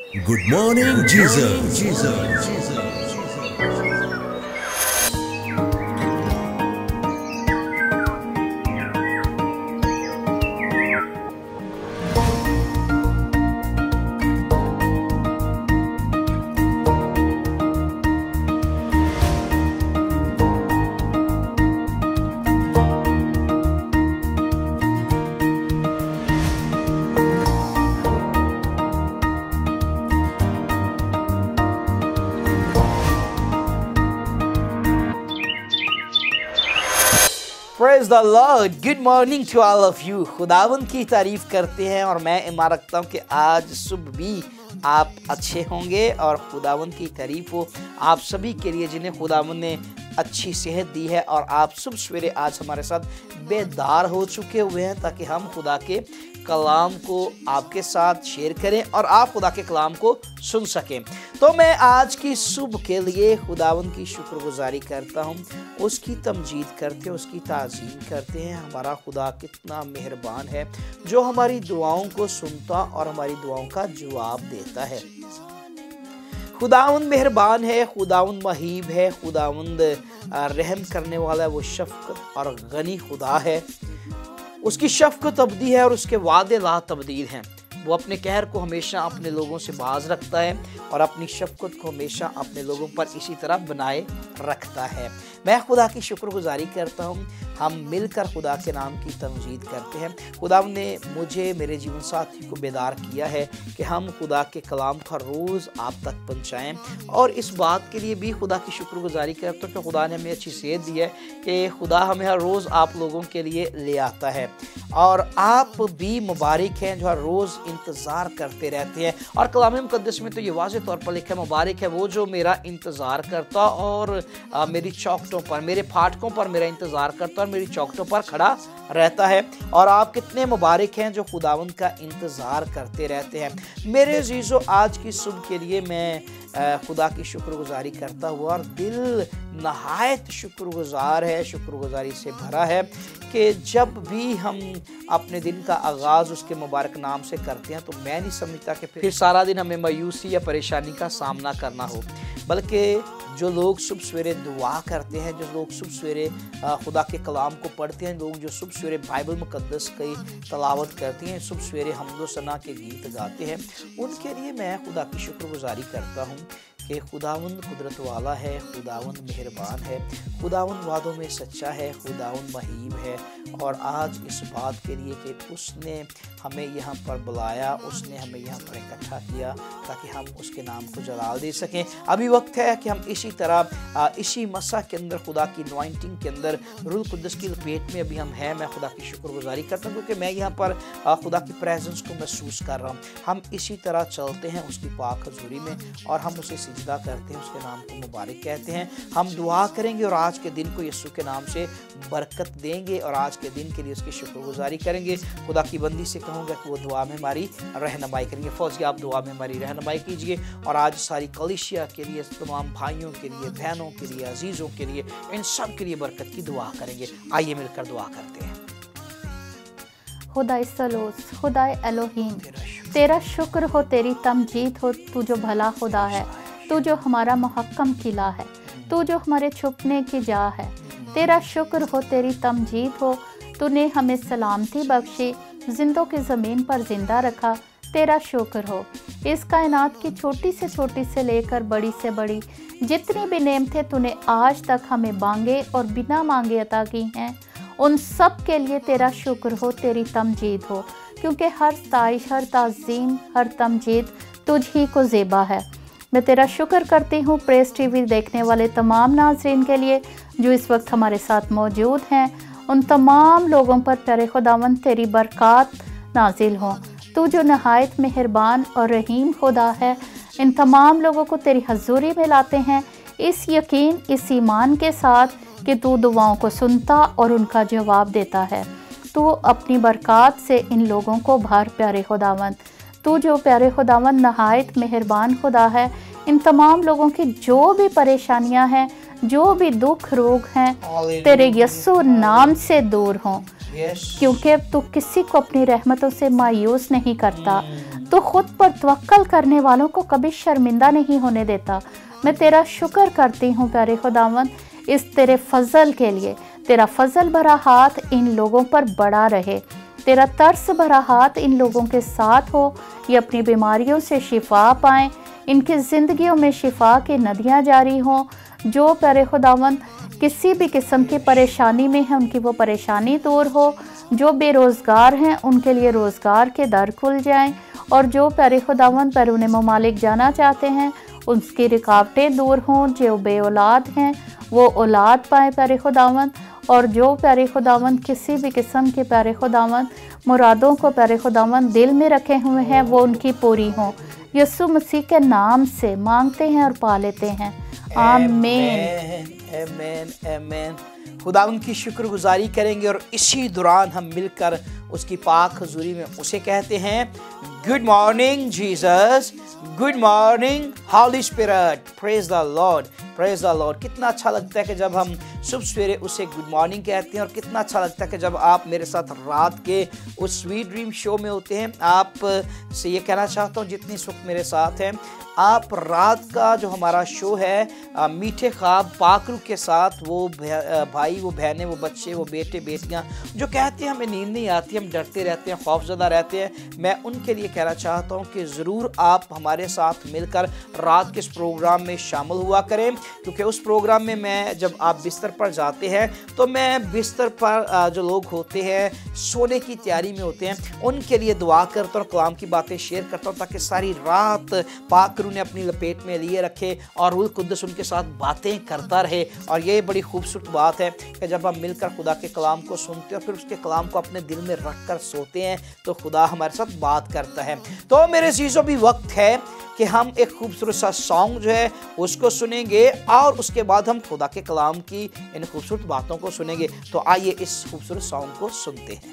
Good morning, Jesus. Praise the Lord. Good morning to all of you. खुदावंद की तारीफ करते हैं और मैं ईमान रखता हूँ कि आज सुबह भी आप अच्छे होंगे और खुदावंद की तारीफ हो आप सभी के लिए जिन्हें खुदावंद ने अच्छी सेहत दी है और आप सुबह सवेरे आज हमारे साथ बेदार हो चुके हुए हैं ताकि हम खुदा के कलाम को आपके साथ शेयर करें और आप खुदा के कलाम को सुन सकें। तो मैं आज की सुबह के लिए खुदावंद की शुक्रगुजारी करता हूं, उसकी तमजीद करते हैं, उसकी ताज़ीम करते हैं। हमारा खुदा कितना मेहरबान है जो हमारी दुआओं को सुनता और हमारी दुआओं का जवाब देता है। खुदावंद मेहरबान है, खुदावंद महीब है, खुदावंद रहम करने वाला है, वो शफ़क़त और गनी खुदा है। उसकी शफ़क़त अबदी है और उसके वादे ला तब्दील हैं। वो अपने कहर को हमेशा अपने लोगों से बाज रखता है और अपनी शफ़क़त को हमेशा अपने लोगों पर इसी तरह बनाए रखता है। मैं खुदा की शुक्रगुजारी करता हूँ। हम मिलकर खुदा के नाम की तमजीद करते हैं। खुदा ने मुझे मेरे जीवन साथी को बेदार किया है कि हम खुदा के कलाम का रोज़ आप तक पहुँचाएँ और इस बात के लिए भी खुदा की शुक्रगुजारी करता हूँ कि खुदा ने हमें अच्छी सेहत दी है कि खुदा हमें हर रोज़ आप लोगों के लिए ले आता है और आप भी मुबारक हैं जो हर रोज़ इंतज़ार करते रहते हैं। और कलाम मुक़द्दस में तो ये वाज़ेह तौर पर लिखा है, मुबारक है वो जो मेरा इंतज़ार करता और मेरी चौखटों पर, मेरे फाटकों पर मेरा इंतज़ार करता और मेरी चौखटों पर खड़ा रहता है। और आप कितने मुबारक हैं जो खुदावंद का इंतज़ार करते रहते हैं। मेरे अज़ीज़ों, आज की सुबह के लिए मैं खुदा की शुक्रगुजारी करता हुआ और दिल नहायत शुक्रगुजार है, शुक्रगुजारी से भरा है कि जब भी हम अपने दिन का आगाज़ उसके मुबारक नाम से करते हैं तो मैं नहीं समझता कि फिर सारा दिन हमें मायूसी या परेशानी का सामना करना हो, बल्कि जो लोग सुबह सवेरे दुआ करते हैं, जो लोग सुबह सवेरे खुदा के कलाम को पढ़ते हैं, लोग जो सुबह सवेरे बाइबल मुक़द्दस की तलावत करते हैं, सुबह सवेरे हम्दो सना के गीत गाते हैं, उनके लिए मैं खुदा की शुक्रगुजारी करता हूँ कि खुदावंद कुदरत वाला है, खुदावंद मेहरबान है, खुदावंद वादों में सच्चा है, खुदावंद महीब है। और आज इस बात के लिए कि उसने हमें यहाँ पर बुलाया, उसने हमें यहाँ पर इकट्ठा किया ताकि हम उसके नाम को जलाल दे सकें। अभी वक्त है कि हम इसी तरह इसी मसा के अंदर, खुदा की नॉइंटिंग के अंदर, रूह कुद्दस की लपेट में अभी हम हैं। मैं खुदा की शुक्रगुजारी करता हूँ क्योंकि मैं यहाँ पर खुदा की प्रेजेंस को महसूस कर रहा हूँ। हम इसी तरह चलते हैं उसकी पाक हजूरी में और हम उसे सजदा करते हैं, उसके नाम को मुबारक कहते हैं। हम दुआ करेंगे और आज के दिन को यीशु के नाम से बरकत देंगे और आज के दिन के लिए उसकी शुक्रगुजारी करेंगे। खुदा की बंदी से कहूँगा कि वो दुआ में हमारी रहनुमाई करेंगे। फौजी, आप दुआ में हमारी रहनुमाई कीजिए और आज सारी कलीसिया के लिए, तमाम भाइयों के लिए, बहनों के लिए, अजीज़ों के लिए, इन सब के लिए बरकत की दुआ करेंगे। आइए मिलकर दुआ करते हैं। खुदाए सलोस, खुदाए एलोहीम, तेरा शुक्र हो, तेरी तमजीद हो। तू जो भला खुदा है, तू जो हमारा मुहक्कम किला है, तू जो हमारे छुपने की जा है। तेरा शुक्र हो, तेरी तमजीद हो। तूने हमें सलामती बख्शी, जिंदों की ज़मीन पर ज़िंदा रखा। तेरा शुक्र हो। इस कायनात की छोटी से लेकर बड़ी से बड़ी जितनी भी नेमतें तूने आज तक हमें मांगे और बिना मांगे अता की हैं, उन सब के लिए तेरा शुक्र हो, तेरी तमजीद हो, क्योंकि हर ताइश, हर ताज़ीम, हर तमजीद तुझ ही को ज़ेबा है। मैं तेरा शुक्र करती हूँ प्रेस टीवी देखने वाले तमाम नाज़रीन के लिए जो इस वक्त हमारे साथ मौजूद हैं। उन तमाम लोगों पर प्यारे खुदावंद तेरी बरक़ात नाजिल हों। तू जो नहायत मेहरबान और रहीम खुदा है, इन तमाम लोगों को तेरी हजूरी में लाते हैं इस यकीन, इस ईमान के साथ कि तू दुआओं को सुनता और उनका जवाब देता है। तू अपनी बरक़ात से इन लोगों को भर प्यारे खुदावंद। तू जो प्यारे खुदावंद नहायत मेहरबान खुदा है, इन तमाम लोगों की जो भी परेशानियां हैं, जो भी दुख रोग हैं, तेरे यस्सु नाम से दूर हों, क्योंकि तू किसी को अपनी रहमतों से मायूस नहीं करता। तू खुद पर तवक्कल करने वालों को कभी शर्मिंदा नहीं होने देता। मैं तेरा शुक्र करती हूँ प्यारे खुदावंद इस तेरे फजल के लिए। तेरा फजल भरा हाथ इन लोगों पर बड़ा रहे, तेरा तरस भरा हाथ इन लोगों के साथ हो। ये अपनी बीमारियों से शिफा पाएं, इनकी ज़िंदगियों में शिफा की नदियाँ जारी हों। जो प्यारे खुदावंद किसी भी किस्म की परेशानी में है उनकी वो परेशानी दूर हो। जो बेरोज़गार हैं उनके लिए रोज़गार के दर खुल जाएं, और जो प्यारे खुदावंद बैरून ममालिक जाना चाहते हैं उसकी रुकावटें दूर हों। जो बे औलाद हैं वो औलाद पाएँ प्यारे खुदावंद, और जो प्यारे खुदावंद किसी भी किस्म के प्यारे खुदावंद मुरादों को प्यारे खुदावंद दिल में रखे हुए हैं वो उनकी पूरी हों। यीशु मसीह के नाम से मांगते हैं और पा लेते हैं, आमीन आमीन आमीन। खुदावंद की शुक्रगुजारी करेंगे और इसी दौरान हम मिलकर उसकी पाक हुजूरी में उसे कहते हैं good morning Jesus, good morning Holy Spirit, praise the Lord, praise the Lord. कितना अच्छा लगता है कि जब हम सुबह सवेरे उसे गुड मॉर्निंग कहते हैं, और कितना अच्छा लगता है कि जब आप मेरे साथ रात के उस स्वीट ड्रीम शो में होते हैं। आप से ये कहना चाहता हूँ जितनी इस वक्त मेरे साथ हैं, आप रात का जो हमारा शो है मीठे ख्वाब पाकरू के साथ, वो भाई, वो बहनें, वो बच्चे, वो बेटे बेटियां जो कहते हैं हमें नींद नहीं आती, हम डरते रहते हैं, खौफजदा रहते हैं, मैं उनके लिए कहना चाहता हूं कि ज़रूर आप हमारे साथ मिलकर रात के इस प्रोग्राम में शामिल हुआ करें। क्योंकि उस प्रोग्राम में मैं, जब आप बिस्तर पर जाते हैं तो मैं बिस्तर पर जो लोग होते हैं सोने की तैयारी में होते हैं उनके लिए दुआ करता हूँ और कलाम की बातें शेयर करता हूँ, ताकि सारी रात पाकरू ने अपनी लपेट में लिए रखे और रूह कुद्दस उनके साथ बातें करता रहे। और ये बड़ी खूबसूरत बात है कि जब हम मिलकर खुदा के कलाम को सुनते हैं और फिर उसके कलाम को अपने दिल में रख कर सोते हैं तो खुदा हमारे साथ बात करता है। तो मेरे चीज़ों भी वक्त है कि हम एक खूबसूरत सा सॉन्ग जो है उसको सुनेंगे और उसके बाद हम खुदा के कलाम की इन खूबसूरत बातों को सुनेंगे। तो आइए इस खूबसूरत सॉन्ग को सुनते हैं।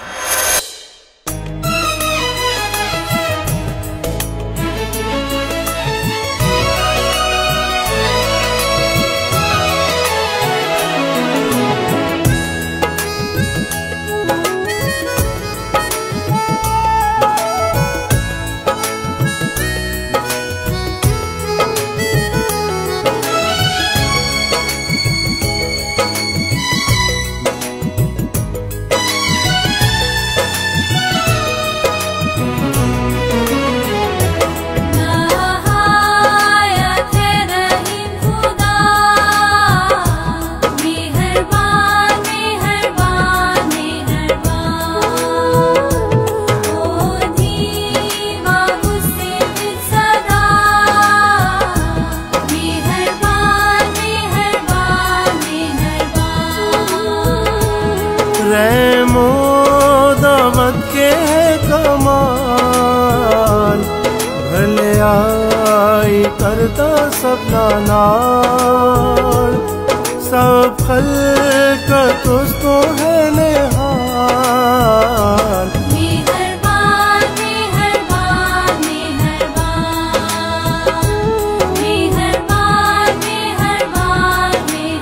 करता सबना नाल सब खल्क तुझको है निहाल। मेहरबान मेहरबान मेहरबान मेहरबान मेहरबान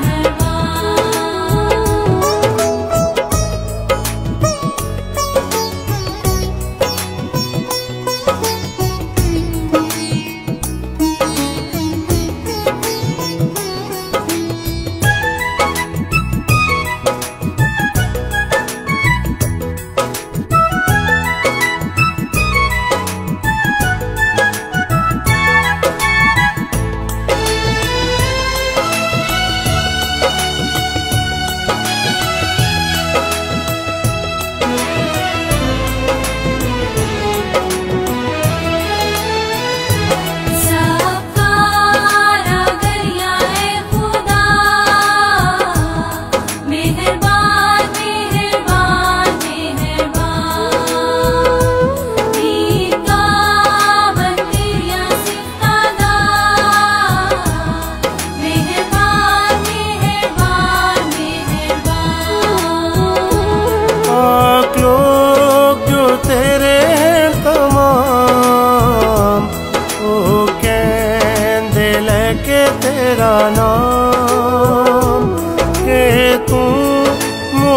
तेरा नाम के तू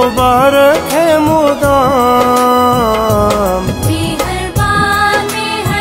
मुबारक है मुदाम। मेहरबान मेहरबान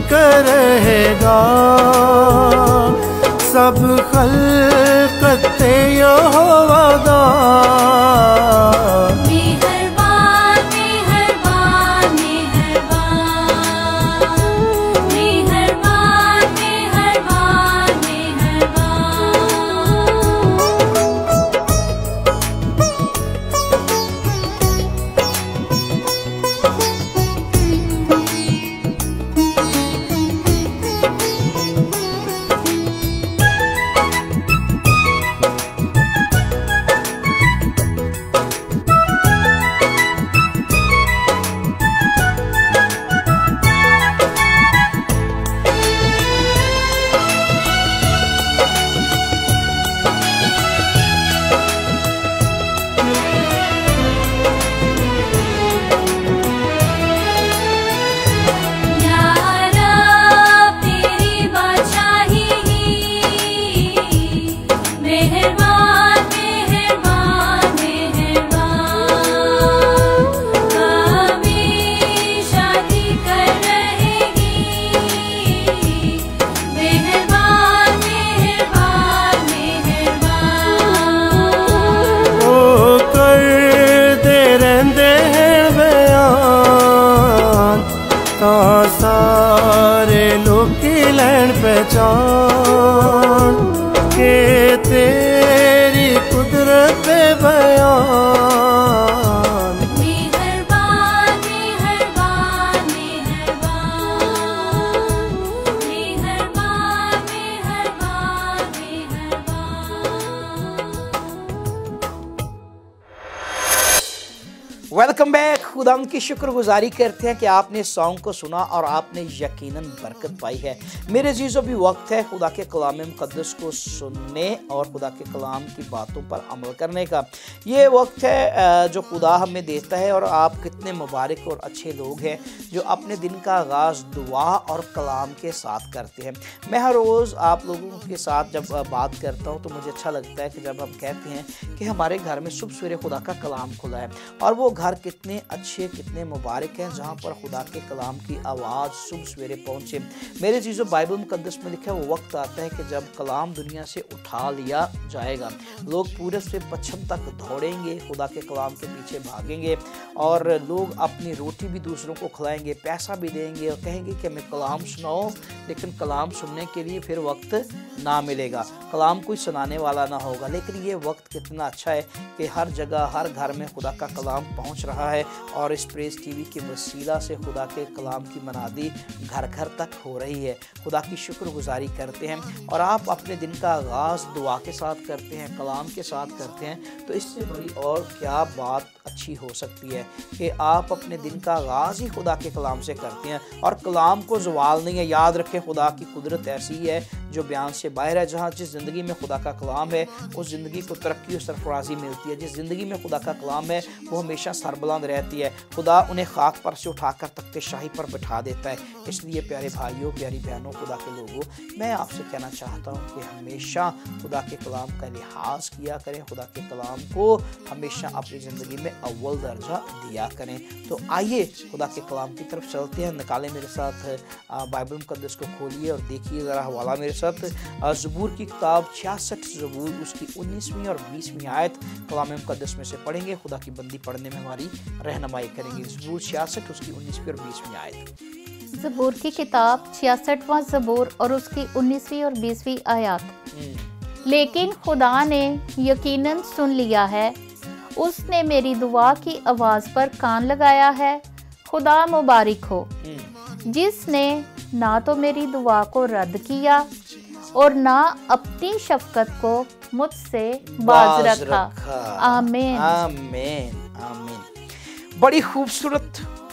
कर रहेगा सब खल्क़त यहोवा दा। मेहरबान मेहरबान मेहरबान मेहरबान मेहरबान सारे लोकी लैन पहचान के तेरी कुदरत पे बयान। मेहरबान मेहरबान मेहरबान मेहरबान मेहरबान मेहरबान। Welcome back. खुदा की शुक्रगुजारी करते हैं कि आपने सॉन्ग को सुना और आपने यकीनन बरकत पाई है। मेरे अजीज़ों, भी वक्त है खुदा के कलाम मुक़द्दस को सुनने और खुदा के कलाम की बातों पर अमल करने का। ये वक्त है जो खुदा हमें देता है और आप कितने मुबारक और अच्छे लोग हैं जो अपने दिन का आगाज़ दुआ और कलाम के साथ करते हैं। मैं हर रोज़ आप लोगों के साथ जब बात करता हूँ तो मुझे अच्छा लगता है कि जब हम कहते हैं कि हमारे घर में सुबह सवेरे खुदा का कलाम खुला है, और वो घर कितने अच्छे कितने मुबारक हैं जहाँ पर खुदा के कलाम की आवाज़ सुबह सवेरे पहुँचे। मेरे चीज़ों, बाइबल मुक़द्दस में लिखा है वो वक्त आता है कि जब कलाम दुनिया से उठा लिया जाएगा। लोग पूरब से पश्चिम तक दौड़ेंगे, खुदा के कलाम के पीछे भागेंगे, और लोग अपनी रोटी भी दूसरों को खिलाएंगे, पैसा भी देंगे और कहेंगे कि हमें कलाम सुनाओ, लेकिन कलाम सुनने के लिए फिर वक्त ना मिलेगा, कलाम कोई सुनाने वाला ना होगा। लेकिन ये वक्त कितना अच्छा है कि हर जगह हर घर में खुदा का कलाम पहुंच रहा है, और इस प्रेस टीवी के वसीला से खुदा के कलाम की मनादी घर घर तक हो रही है। खुदा की शुक्रगुजारी करते हैं, और आप अपने दिन का आगाज़ दुआ के साथ करते हैं, कलाम के साथ करते हैं, तो इससे बड़ी और क्या बात अच्छी हो सकती है कि आप अपने दिन का आगाज़ ही खुदा के कलाम से करते हैं। और कलाम को ज़वाल नहीं है। याद रखें, खुदा की कुदरत ऐसी है जो बयान से बाहर है। जहाँ जिस ज़िंदगी में खुदा का कलाम है उस ज़िंदगी को तरक्की और सरफराजी मिलती है। जिस ज़िंदगी में खुदा का कलाम है वो हमेशा सरबुलंद रहती है। खुदा उन्हें खाक पर से उठाकर तख्ते शाही पर बैठा देता है। इसलिए प्यारे भाइयों, प्यारी बहनों, खुदा के लोगों, मैं आपसे कहना चाहता हूँ कि हमेशा खुदा के कलाम का लिहाज किया करें, खुदा के कलाम को हमेशा अपनी ज़िंदगी में अव्वल दर्जा दिया करें। तो आइए खुदा के कलाम की तरफ चलते हैं। निकालें मेरे साथ बाइबल मुक़द्दस को खोलिए और देखिए ज़रा हवाला मेरे साथ ज़बूर की किताब 66 ज़बूर उसकी 19वीं और 20वीं आयत कलाम मुक़द्दस में से पढ़ेंगे। खुदा की बंदी पढ़ने में हमारी रहनुमाई करेंगे। ज़बूर 66 उसकी 19वीं और 20वीं आयत। ज़बूर की किताब 66वां ज़बूर और उसकी 19वीं और 20वीं आयत। लेकिन खुदा ने यकीनन सुन लिया है, उसने मेरी दुआ की आवाज़ पर कान लगाया है। खुदा मुबारक हो जिसने ना तो मेरी दुआ को रद्द किया और ना अपनी शफकत को मुझसे बाज रखा। आमीन आमीन आमीन। बड़ी खूबसूरत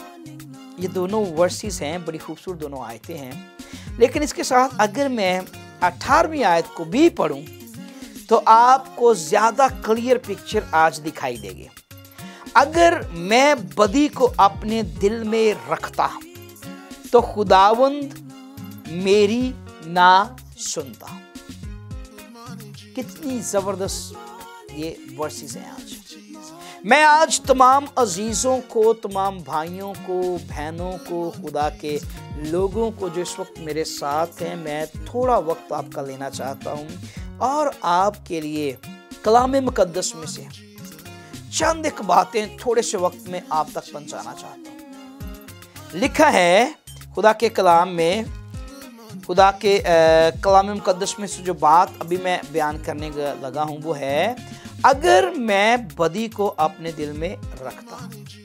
ये दोनों वर्सेस हैं, बड़ी खूबसूरत दोनों आयतें हैं। लेकिन इसके साथ अगर मैं 18वीं आयत को भी पढ़ूं तो आपको ज़्यादा क्लियर पिक्चर आज दिखाई देगी। अगर मैं बदी को अपने दिल में रखता तो खुदावंद मेरी ना सुनता। कितनी ज़बरदस्त ये वर्सेस हैं आज। मैं आज तमाम अजीज़ों को, तमाम भाइयों को, बहनों को, खुदा के लोगों को जो इस वक्त मेरे साथ हैं, मैं थोड़ा वक्त आपका लेना चाहता हूँ और आपके लिए कलाम मुकद्दस में से चंद एक बातें थोड़े से वक्त में आप तक पहुँचाना चाहता हूँ। लिखा है खुदा के कलाम में, खुदा के कलाम मुकद्दस में से जो बात अभी मैं बयान करने लगा हूँ वो है, अगर मैं बदी को अपने दिल में रखता,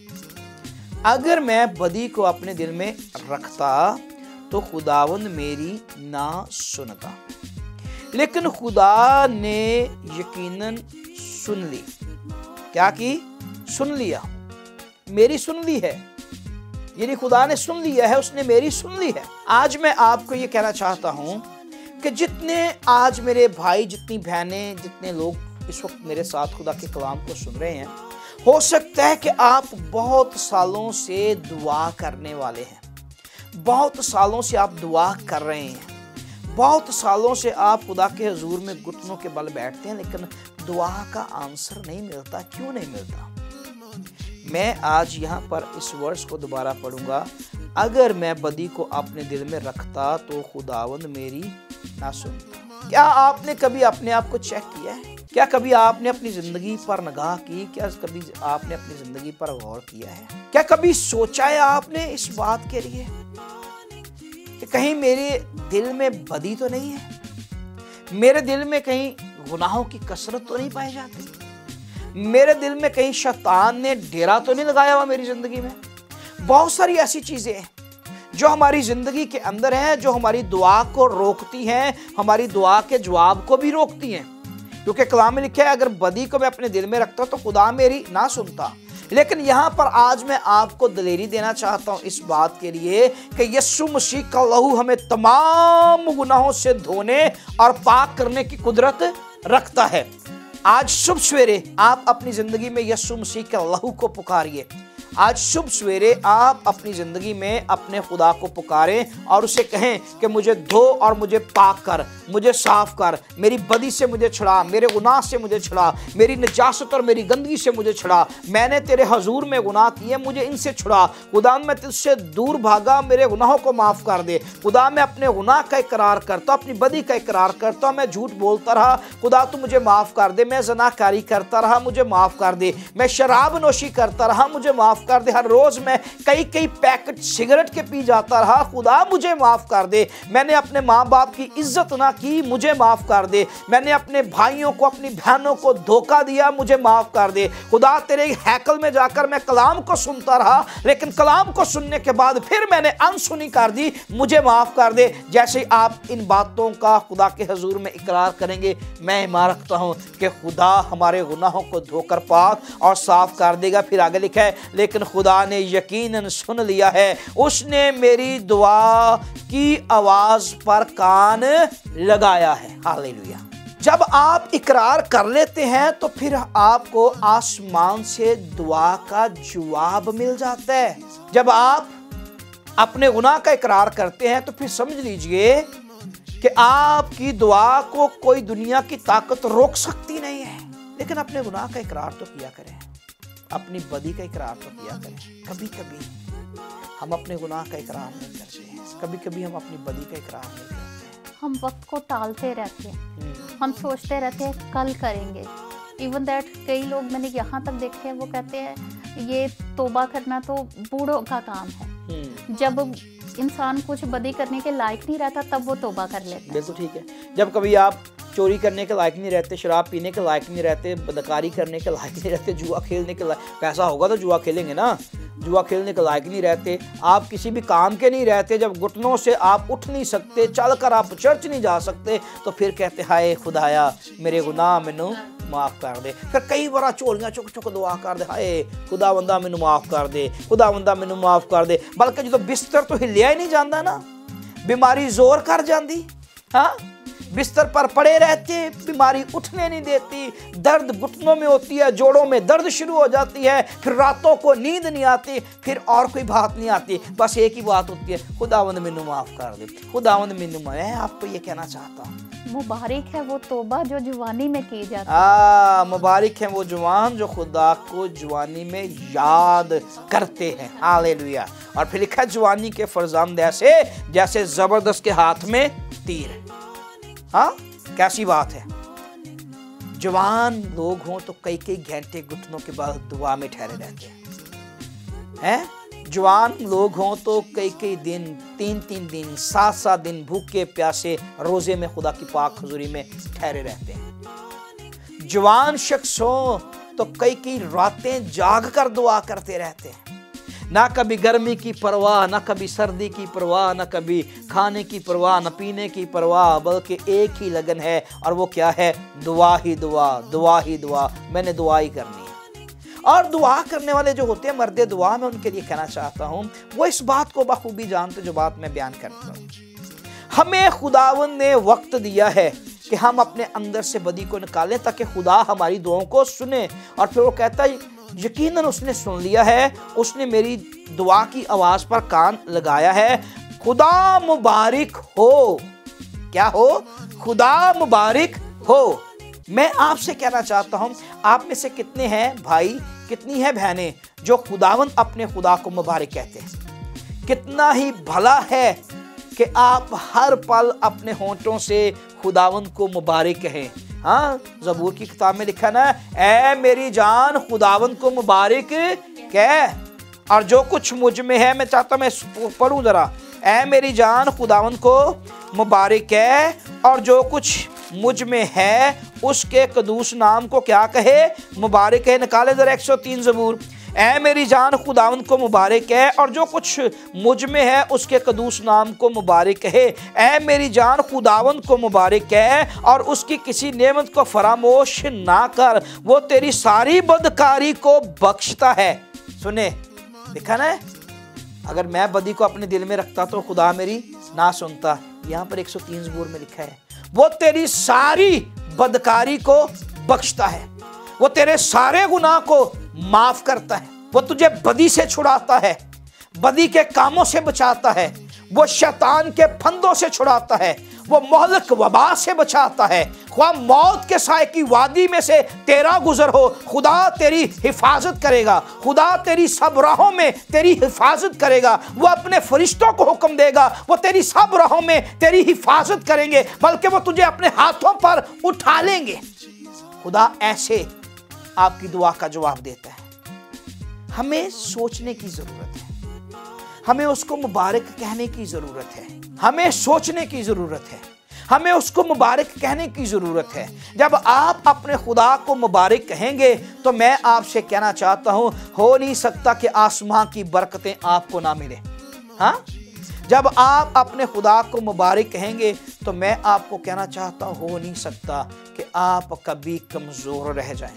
अगर मैं बदी को अपने दिल में रखता तो खुदावंद मेरी ना सुनता। लेकिन खुदा ने यकीनन सुन ली। क्या की? सुन लिया, मेरी सुन ली है, यानी खुदा ने सुन लिया है, उसने मेरी सुन ली है। आज मैं आपको ये कहना चाहता हूं कि जितने आज मेरे भाई, जितनी बहनें, जितने लोग इस वक्त मेरे साथ खुदा के कलाम को सुन रहे हैं, हो सकता है कि आप बहुत सालों से दुआ करने वाले हैं, बहुत सालों से आप दुआ कर रहे हैं, बहुत सालों से आप खुदा के हुजूर में घुटनों के बल बैठते हैं, लेकिन दुआ का आंसर नहीं मिलता। क्यों नहीं मिलता? मैं आज यहाँ पर इस वर्ष को दोबारा पढ़ूंगा, अगर मैं बदी को अपने दिल में रखता तो खुदावंद मेरी ना सुनता। क्या आपने कभी अपने आप को चेक किया है? क्या कभी आपने अपनी जिंदगी पर निगाह की? क्या कभी आपने अपनी जिंदगी पर गौर किया है? क्या कभी सोचा है आपने इस बात के लिए कि कहीं मेरे दिल में बदी तो नहीं है, मेरे दिल में कहीं गुनाहों की कसरत तो नहीं पाई जाती, मेरे दिल में कहीं शैतान ने डेरा तो नहीं लगाया हुआ मेरी जिंदगी में? बहुत सारी ऐसी चीजें हैं जो हमारी जिंदगी के अंदर हैं, जो हमारी दुआ को रोकती हैं, हमारी दुआ के जवाब को भी रोकती हैं। क्योंकि कलाम में लिखा है, अगर बदी को मैं अपने दिल में रखता तो खुदा मेरी ना सुनता। लेकिन यहाँ पर आज मैं आपको दलेरी देना चाहता हूँ इस बात के लिए कि यीशु मसीह का लहू हमें तमाम गुनाहों से धोने और पाक करने की कुदरत रखता है। आज शुभ सवेरे आप अपनी जिंदगी में यीशु मसीह के लहू को पुकारिए। आज शुभ सवेरे आप अपनी जिंदगी में अपने खुदा को पुकारें और उसे कहें कि मुझे धो और मुझे पाक कर, मुझे साफ कर, मेरी बदी से मुझे छुड़ा, मेरे गुनाह से मुझे छुड़ा, मेरी नजासत और मेरी गंदगी से मुझे छुड़ा। मैंने तेरे हजूर में गुनाह किए, मुझे इनसे छुड़ा। खुदा मैं तुझसे दूर भागा, मेरे गुनाहों को माफ कर दे। खुदा मैं अपने गुनाह का इकरार करता, अपनी बदी का इकरार करता, मैं झूठ बोलता रहा, खुदा तू मुझे माफ कर दे। मैं ज़नाकारी करता रहा, मुझे माफ कर दे। मैं शराब नोशी करता रहा, मुझे माफ कर दे। हर रोज मैं कई पैकेट सिगरेट के पी जाता रहा, खुदा मुझे माफ कर दे। मैंने अपने माँ बाप की इज्जत ना की, मुझे माफ कर दे। मैंने अपने भाइयों को, अपनी बहनों को धोखा दिया, मुझे माफ कर दे। खुदा तेरे हैकल में जाकर मैं कलाम को सुनता रहा, लेकिन कलाम को सुनने के बाद फिर मैंने अनसुनी कर दी, मुझे माफ कर दे। जैसे ही आप इन बातों का खुदा के हुजूर में इकरार करेंगे, मैं ईमान रखता हूं कि खुदा हमारे गुनाहों को धोकर पाक और साफ कर देगा। फिर आगे लिखा है, लेकिन खुदा ने यकीनन सुन लिया है, उसने मेरी दुआ की आवाज पर कान लगाया है। हालेलुया। जब आप इकरार कर लेते हैं तो फिर आपको आसमान से दुआ का जवाब मिल जाता है। जब आप अपने गुनाह का इकरार करते हैं तो फिर समझ लीजिए कि आपकी दुआ को कोई दुनिया की ताकत रोक सकती नहीं है। लेकिन अपने गुनाह का इकरार तो किया करें, अपनी बदी का इकरार तो किया करें। कभी कभी हम अपने गुनाह का इकरार नहीं करते हैं, कभी कभी हम अपनी बदी का इकरार नहीं करते हैं। हम वक्त को टालते रहते हैं, हम सोचते रहते हैं कल करेंगे। इवन दैट कई लोग मैंने यहाँ तक देखे हैं, वो कहते हैं ये तौबा करना तो बूढ़ों का काम है। जब इंसान कुछ बदी करने के लायक नहीं रहता तब वो तौबा कर लेता है। बिल्कुल ठीक है। जब कभी आप चोरी करने के लायक नहीं रहते, शराब पीने के लायक नहीं रहते, बदकारी करने के लायक नहीं रहते, जुआ खेलने के लायक, पैसा होगा तो जुआ खेलेंगे ना, जुआ खेलने के लायक नहीं रहते, आप किसी भी काम के नहीं रहते, जब घुटनों से आप उठ नहीं सकते, चलकर आप चर्च नहीं जा सकते, तो फिर कहते हाय खुदाया मेरे गुनाह मैनू माफ कर दे। फिर कई बार झोलियां चुक चुक दुआ कर दे, हाय खुदा बंदा मैनू माफ कर दे, खुदा बंदा मैनू माफ कर दे। बल्कि जो बिस्तर तो हिलिया ही नहीं जाता ना, बीमारी जोर कर जाती, हाँ बिस्तर पर पड़े रहते, बीमारी उठने नहीं देती, दर्द घुटनों में होती है, जोड़ों में दर्द शुरू हो जाती है, फिर रातों को नींद नहीं आती, फिर और कोई बात नहीं आती, बस एक ही बात होती है, खुदावंद मैनू माफ कर दे, खुदावंद मैनू। मैं आपको ये कहना चाहता हूँ, मुबारक है वो तौबा जो जवानी में की जाती है। मुबारक है वो जवान जो खुदा को जवानी में याद करते हैं। हालेलुया। और फिर लिखा, जवानी के फरजंद ऐसे जैसे जबरदस्त के हाथ में तीर। हाँ, कैसी बात है। जवान लोग हों तो कई कई घंटे घुटनों के बाद दुआ में ठहरे रहते हैं। जवान लोग हों तो कई कई दिन, 3-3 दिन, 7-7 दिन भूखे प्यासे रोजे में खुदा की पाक हुजूरी में ठहरे रहते हैं। जवान शख्स हो तो कई कई रातें जाग कर दुआ करते रहते हैं। ना कभी गर्मी की परवाह, ना कभी सर्दी की परवाह, ना कभी खाने की परवाह, ना पीने की परवाह, बल्कि एक ही लगन है, और वो क्या है? दुआ ही दुआ, दुआ ही दुआ। मैंने दुआ ही करनी है। और दुआ करने वाले जो होते हैं मर्दे दुआ, मैं उनके लिए कहना चाहता हूँ, वो इस बात को बखूबी जानते जो बात मैं बयान करता हूँ। हमें खुदावंद ने वक्त दिया है कि हम अपने अंदर से बदी को निकालें ताकि खुदा हमारी दुआओं को सुने। और फिर वो कहता है, यकीनन उसने सुन लिया है, उसने मेरी दुआ की आवाज पर कान लगाया है। खुदा मुबारक हो। क्या हो? खुदा मुबारक हो। मैं आपसे कहना चाहता हूं, आप में से कितने हैं भाई, कितनी है बहनें जो खुदावंद अपने खुदा को मुबारक कहते हैं? कितना ही भला है कि आप हर पल अपने होंठों से खुदावंद को मुबारक कहें। हाँ, ज़बूर की किताब में लिखा ना, ऐ मेरी जान खुदावंद को मुबारक कह, और जो कुछ मुझ में है, मैं चाहता हूं मैं पढ़ूं जरा, ऐ मेरी जान खुदावंद को मुबारक कह, और जो कुछ मुझ में है उसके कदूस नाम को क्या कहे? मुबारक है। निकाले जरा 103 ज़बूर। ऐ मेरी जान खुदावंद को मुबारक है, और जो कुछ मुझ में है उसके कदूस नाम को मुबारक है। ऐ मेरी जान खुदावंद को मुबारक है, और उसकी किसी नेमत को फरामोश ना कर, वो तेरी सारी बदकारी को बख्शता है। सुने, देखा ना, अगर मैं बदी को अपने दिल में रखता तो खुदा मेरी ना सुनता। यहाँ पर 103 ज़बूर में लिखा है, वो तेरी सारी बदकारी को बख्शता है, वो तेरे सारे गुनाह को माफ करता है, वो तुझे बदी से छुड़ाता है, बदी के कामों से बचाता है, वो शैतान के फंदों से छुड़ाता है, वो मोहलक वबा से बचाता है। ख्वाह मौत के साए की वादी में से तेरा गुजर हो, खुदा तेरी हिफाजत करेगा, खुदा तेरी सब राहों में तेरी हिफाजत करेगा। वो अपने फरिश्तों को हुक्म देगा, वो तेरी सब राहों में तेरी हिफाजत करेंगे, बल्कि वो तुझे अपने हाथों पर उठा लेंगे। खुदा ऐसे आपकी दुआ का जवाब देता है। हमें सोचने की जरूरत है, हमें उसको मुबारक कहने की जरूरत है, हमें सोचने की जरूरत है, हमें उसको मुबारक कहने की जरूरत है। जब आप अपने खुदा को मुबारक कहेंगे तो मैं आपसे कहना चाहता हूं, हो नहीं सकता कि आसमां की बरकतें आपको ना मिले। हाँ, जब आप अपने खुदा को मुबारक कहेंगे तो मैं आपको कहना चाहता हूं, हो नहीं सकता कि आप कभी कमजोर रह जाएं।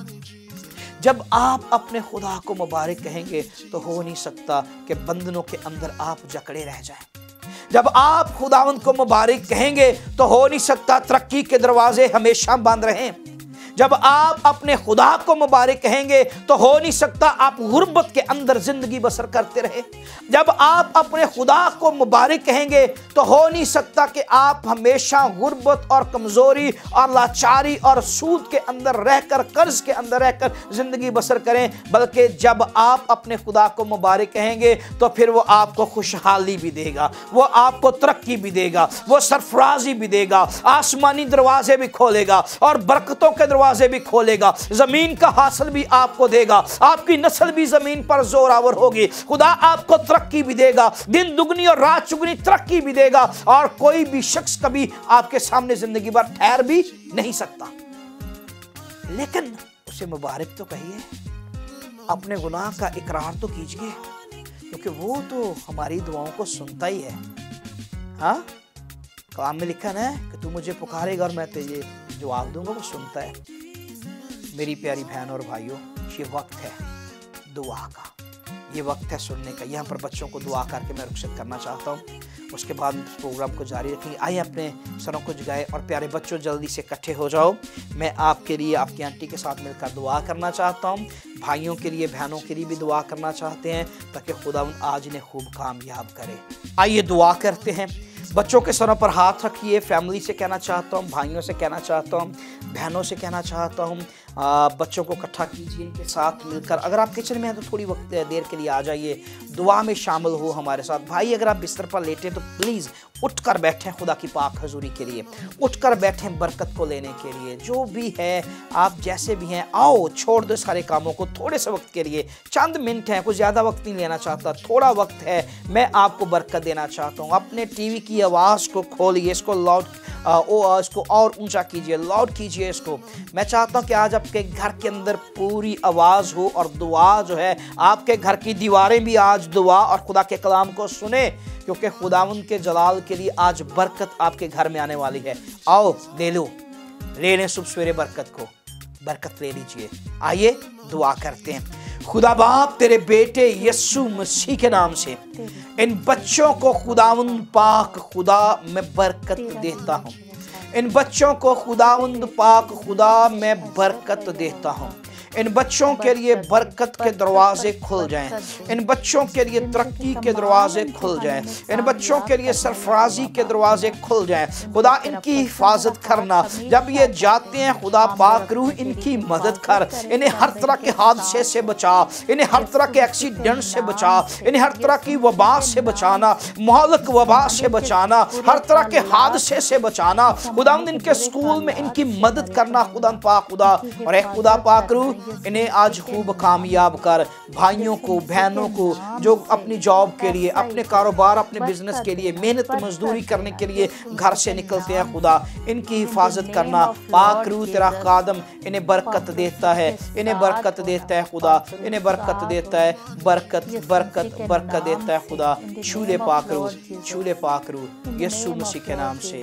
जब आप अपने खुदा को मुबारक कहेंगे तो हो नहीं सकता कि बंधनों के अंदर आप जकड़े रह जाएं। जब आप खुदावंद को मुबारक कहेंगे तो हो नहीं सकता तरक्की के दरवाजे हमेशा बंद रहें। जब आप अपने खुदा को मुबारक कहेंगे तो हो नहीं सकता आप गुर्बत के अंदर जिंदगी बसर करते रहे। जब आप अपने खुदा को मुबारक कहेंगे तो हो नहीं सकता कि आप हमेशा गुर्बत और कमजोरी और लाचारी और सूद के अंदर रहकर, कर्ज के अंदर रहकर जिंदगी बसर करें। बल्कि जब आप अपने खुदा को मुबारक कहेंगे तो फिर वो आपको खुशहाली भी देगा, वो आपको तरक्की भी देगा, वो सरफराजी भी देगा, आसमानी दरवाजे भी खोलेगा और बरकतों के दरवाजे भी खोलेगा, जमीन का हासिल भी आपको देगा, आपकी नस्ल भी जमीन पर जोरावर होगी। खुदा आपको तरक्की भी देगा, दिन दुगनी और रात चुगनी तरक्की भी देगा, और कोई भी शख्स कभी आपके सामने जिंदगी भर ठहर भी नहीं सकता। लेकिन उसे मुबारक तो कहिए, अपने गुनाह का इकरार तो कीजिए, क्योंकि वो तो हमारी दुआओं को सुनता ही है। हाँ, कलाम में लिखा है कि तू मुझे पुकारेगा और मैं तुझे जवाब दूंगा, वो सुनता है। मेरी प्यारी बहन और भाइयों, ये वक्त है दुआ का, ये वक्त है सुनने का। यहाँ पर बच्चों को दुआ करके मैं रुखसत करना चाहता हूँ। उसके बाद प्रोग्राम को जारी रखेंगे। आइए अपने सरों को झुकाएं और प्यारे बच्चों जल्दी से इकट्ठे हो जाओ। मैं आपके लिए आपकी आंटी के साथ मिलकर दुआ करना चाहता हूँ। भाइयों के लिए बहनों के लिए भी दुआ करना चाहते हैं ताकि खुदावंद आज इन्हें खूब कामयाब करे। आइए दुआ करते हैं। बच्चों के सरों पर हाथ रखिए। फैमिली से कहना चाहता हूँ, भाइयों से कहना चाहता हूँ, बहनों से कहना चाहता हूँ, बच्चों को इकट्ठा कीजिए इनके साथ मिलकर। अगर आप किचन में हैं तो थोड़ी वक्त देर के लिए आ जाइए, दुआ में शामिल हो हमारे साथ। भाई अगर आप बिस्तर पर लेटे तो प्लीज़ उठकर बैठें खुदा की पाक हजूरी के लिए, उठकर बैठें बरकत को लेने के लिए। जो भी है आप जैसे भी हैं, आओ छोड़ दो सारे कामों को थोड़े से वक्त के लिए। चंद मिनट हैं, कुछ ज़्यादा वक्त नहीं लेना चाहता, थोड़ा वक्त है, मैं आपको बरकत देना चाहता हूँ। अपने टीवी की आवाज़ को खोलिए, इसको लाउड इसको और ऊंचा कीजिए, लाउड कीजिए इसको। मैं चाहता हूँ कि आज आपके घर के अंदर पूरी आवाज़ हो और दुआ जो है, आपके घर की दीवारें भी आज दुआ और खुदा के कलाम को सुने, क्योंकि खुदावंद के जलाल के लिए आज बरकत आपके घर में आने वाली है। आओ ले लो, ले लें सुबह सवेरे बरकत को, बरकत ले लीजिए। आइए दुआ करते हैं। खुदा बाप तेरे बेटे यीशु मसीह के नाम से इन बच्चों को खुदावंद पाक खुदा मैं बरकत देता हूँ। इन बच्चों को खुदावंद पाक खुदा मैं बरकत देता हूँ। इन बच्चों के लिए बरकत के दरवाजे खुल जाएं, इन बच्चों के लिए तरक्की के दरवाजे खुल जाएं, इन बच्चों के लिए सरफराजी के दरवाजे खुल जाएं। खुदा इनकी हिफाजत करना, जब ये जाते हैं खुदा पाक रूह इनकी मदद कर, इन्हें हर तरह के हादसे से बचा, इन्हें हर तरह के एक्सीडेंट से बचा, इन्हें हर तरह की वबा से बचाना, मोहलक वबा से बचाना, हर तरह के हादसे से बचाना। खुदा इनके स्कूल में इनकी मदद करना खुदा पाक खुदा। और खुदा पाक रूह इन्हें आज खूब कामयाब कर। भाइयों को बहनों को जो अपनी जॉब के लिए, अपने कारोबार, अपने बिजनेस के लिए मेहनत मजदूरी करने के लिए घर से निकलते हैं, खुदा इनकी हिफाजत करना। पाक रूह तेरा खादम इन्हें बरकत देता है, इन्हें बरकत देता है खुदा, इन्हें बरकत देता है, बरकत बरकत बरकत देता है खुदा। छूले पाक रूह, छूले पाक रूह यीशु मसीह के नाम से,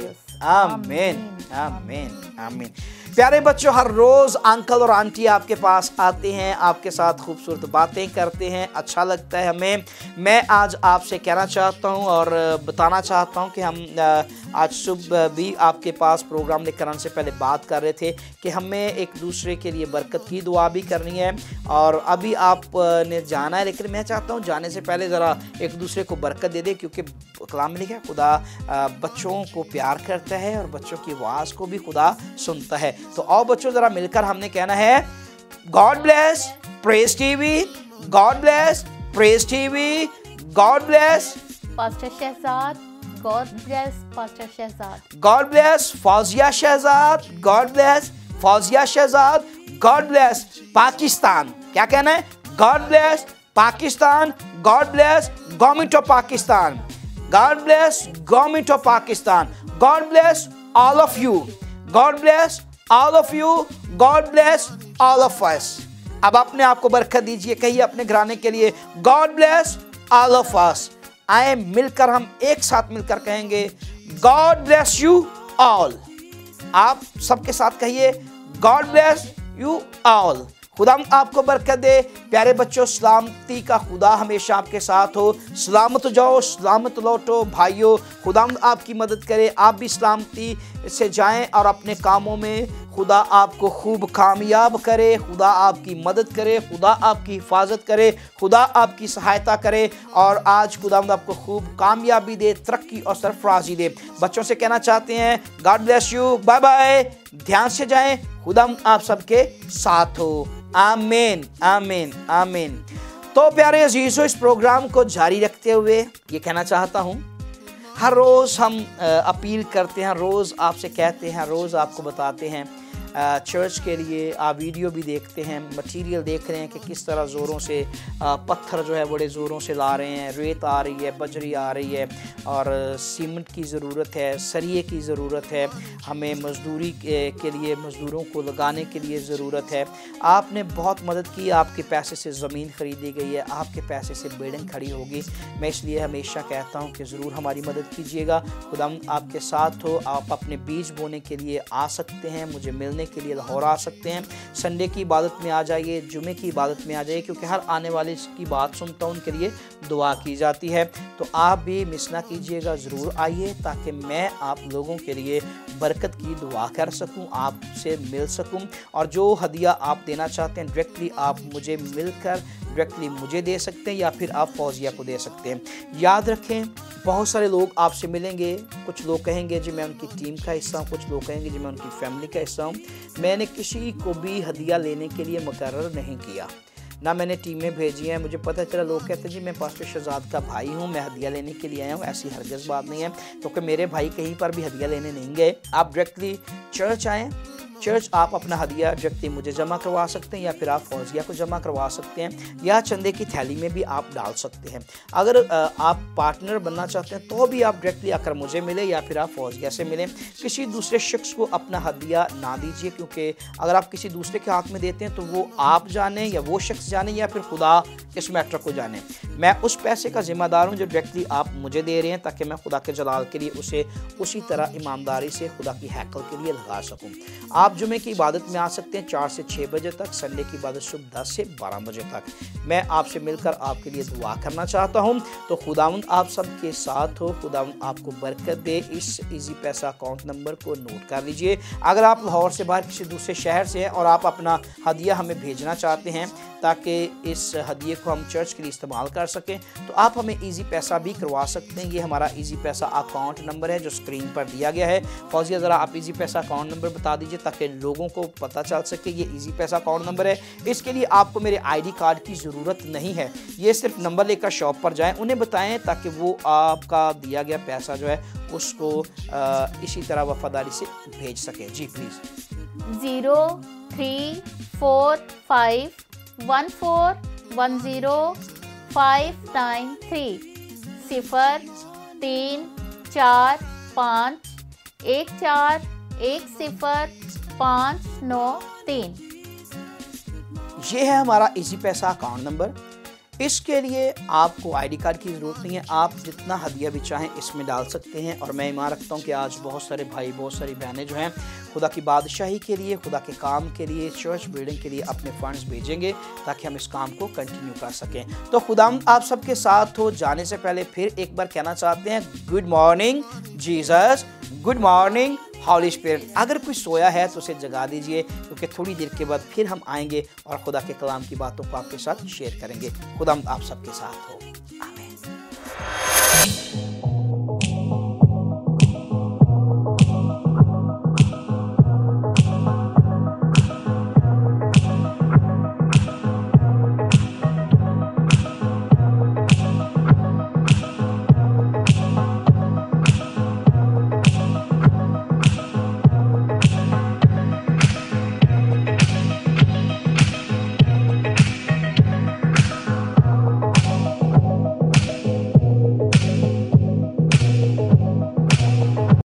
आमीन आमीन आमीन। प्यारे बच्चों, हर रोज़ अंकल और आंटी आपके पास आते हैं, आपके साथ खूबसूरत बातें करते हैं, अच्छा लगता है हमें। मैं आज आपसे कहना चाहता हूं और बताना चाहता हूं कि हम आज सुबह भी आपके पास प्रोग्राम लेकर आने से पहले बात कर रहे थे कि हमें एक दूसरे के लिए बरकत की दुआ भी करनी है। और अभी आपने जाना है, लेकिन मैं चाहता हूं जाने से पहले ज़रा एक दूसरे को बरकत दे दे, क्योंकि कलाम में लिखा है खुदा बच्चों को प्यार करता है और बच्चों की आवाज़ को भी खुदा सुनता है। तो आओ बच्चों ज़रा मिलकर हमने कहना है, God bless Praise TV, God bless Praise TV, God bless pastor Shahzad, God bless pastor Shahzad, God bless Fauzia Shahzad, God bless Fauzia Shahzad, God bless Pakistan. क्या कहना है? God bless Pakistan, God bless government of Pakistan, God bless government of Pakistan, God bless all of you, God bless all of you, God bless all of us। अब अपने आप को बरकत दीजिए, कहिए अपने घराने के लिए, God bless all of us। आए मिलकर हम एक साथ मिलकर कहेंगे, God bless you all। आप सबके साथ कहिए, God bless you all। खुदा आपको बरकत दे। प्यारे बच्चों, सलामती का खुदा हमेशा आपके साथ हो। सलामत जाओ, सलामत लौटो। भाइयों, खुदा आपकी मदद करे, आप भी सलामती से जाएं और अपने कामों में खुदा आपको खूब कामयाब करे, खुदा आपकी मदद करे, खुदा आपकी हिफाजत करे, खुदा आपकी सहायता करे और आज खुदा आपको खूब कामयाबी दे, तरक्की और सरफराजी दे। बच्चों से कहना चाहते हैं, God bless you, bye bye. ध्यान से जाएं, खुदा आप सबके साथ हो। आमीन आमीन आमीन। तो प्यारे अजीजों, इस प्रोग्राम को जारी रखते हुए ये कहना चाहता हूँ, हर रोज़ हम अपील करते हैं, रोज़ आपसे कहते हैं, रोज़ आपको बताते हैं चर्च के लिए। आप वीडियो भी देखते हैं, मटेरियल देख रहे हैं कि किस तरह ज़ोरों से पत्थर जो है बड़े ज़ोरों से ला रहे हैं, रेत आ रही है, बजरी आ रही है और सीमेंट की ज़रूरत है, सरिये की ज़रूरत है, हमें मज़दूरी के लिए मज़दूरों को लगाने के लिए ज़रूरत है। आपने बहुत मदद की, आपके पैसे से ज़मीन ख़रीदी गई है, आपके पैसे से बिल्डिंग खड़ी होगी। मैं इसलिए हमेशा कहता हूँ कि ज़रूर हमारी मदद कीजिएगा। खुदा आपके साथ हो। आप अपने बीज बोने के लिए आ सकते हैं, मुझे मिलने मिलने के लिए लाहौर आ सकते हैं। संडे की इबादत में आ जाइए, जुमे की इबादत में आ जाइए, क्योंकि हर आने वाले की बात सुनता हूँ, उनके लिए दुआ की जाती है। तो आप भी मिस ना कीजिएगा, ज़रूर आइए ताकि मैं आप लोगों के लिए बरकत की दुआ कर सकूं, आपसे मिल सकूं। और जो हदिया आप देना चाहते हैं डायरेक्टली आप मुझे मिलकर डायरेक्टली मुझे दे सकते हैं या फिर आप फौजिया को दे सकते हैं। याद रखें, बहुत सारे लोग आपसे मिलेंगे, कुछ लोग कहेंगे जी मैं उनकी टीम का हिस्सा हूँ, कुछ लोग कहेंगे जी मैं उनकी फैमिली का हिस्सा हूँ। मैंने किसी को भी हदिया लेने के लिए मुकर्रर नहीं किया, ना मैंने टीमें भेजी हैं। मुझे पता चला लोग कहते हैं जी मैं पास्टर शहजाद का भाई हूँ, मैं हदिया लेने के लिए आया हूँ। ऐसी हरगिज़ बात नहीं है, क्योंकि मेरे भाई कहीं पर भी हदिया लेने नहीं गए। आप डायरेक्टली चर्च आएँ, चर्च आप अपना हदिया डायरेक्टली मुझे जमा करवा सकते हैं या फिर आप फौजिया को जमा करवा सकते हैं, या चंदे की थैली में भी आप डाल सकते हैं। अगर आप पार्टनर बनना चाहते हैं तो भी आप डायरेक्टली आकर मुझे मिले या फिर आप फौजिया से मिलें। किसी दूसरे शख्स को अपना हदिया ना दीजिए, क्योंकि अगर आप किसी दूसरे के हाथ में देते हैं तो वो आप जाने या वो शख्स जाने या फिर खुदा इस मैटर को जाने। मैं उस पैसे का ज़िम्मेदार हूँ जो डायरेक्टली आप मुझे दे रहे हैं, ताकि मैं खुदा के जलाल के लिए उसे उसी तरह ईमानदारी से खुदा की हैकल के लिए लगा सकूँ। आप जुमे की इबादत में आ सकते हैं 4 से 6 बजे तक, संडे की इबादत सुबह 10 से 12 बजे तक। मैं आपसे मिलकर आपके लिए दुआ करना चाहता हूं। तो खुदावंद आप सबके साथ हो, खुदावंद आपको बरकत दे। इस इजी पैसा अकाउंट नंबर को नोट कर लीजिए। अगर आप लाहौर से बाहर किसी दूसरे शहर से हैं और आप अपना हदिया हमें भेजना चाहते हैं ताकि इस हदिये को हम चर्च के लिए इस्तेमाल कर सकें, तो आप हमें इजी पैसा भी करवा सकते हैं। ये हमारा इजी पैसा अकाउंट नंबर है जो स्क्रीन पर दिया गया है। फौजिया ज़रा आप इजी पैसा अकाउंट नंबर बता दीजिए ताकि लोगों को पता चल सके ये इजी पैसा अकाउंट नंबर है। इसके लिए आपको मेरे आईडी कार्ड की ज़रूरत नहीं है, ये सिर्फ नंबर लेकर शॉप पर जाएं, उन्हें बताएं ताकि वो आपका दिया गया पैसा जो है उसको इसी तरह वफादारी से भेज सकें। जी प्लीज़। 0345141059 0345141059। ये है हमारा इजी पैसा अकाउंट नंबर। इसके लिए आपको आईडी कार्ड की ज़रूरत नहीं है, आप जितना हदिया भी चाहें इसमें डाल सकते हैं। और मैं ईमान रखता हूँ कि आज बहुत सारे भाई, बहुत सारी बहनें जो हैं खुदा की बादशाही के लिए, खुदा के काम के लिए, चर्च बिल्डिंग के लिए अपने फंड्स भेजेंगे ताकि हम इस काम को कंटिन्यू कर सकें। तो खुदा आप सबके साथ हो। जाने से पहले फिर एक बार कहना चाहते हैं, good morning Jesus, good morning Holy Spirit. अगर कोई सोया है तो उसे जगा दीजिए, क्योंकि थोड़ी देर के बाद फिर हम आएंगे और खुदा के कलाम की बातों को आपके साथ शेयर करेंगे। खुदा आप सबके साथ हो। आमीन।